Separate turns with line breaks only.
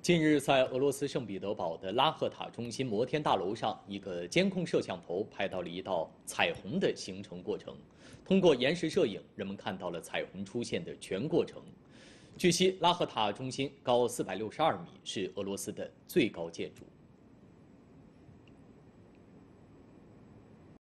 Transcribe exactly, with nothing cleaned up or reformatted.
近日，在俄罗斯圣彼得堡的拉赫塔中心摩天大楼上，一个监控摄像头拍到了一道彩虹的形成过程。通过延时摄影，人们看到了彩虹出现的全过程。据悉，拉赫塔中心高四百六十二米，是俄罗斯的最高建筑。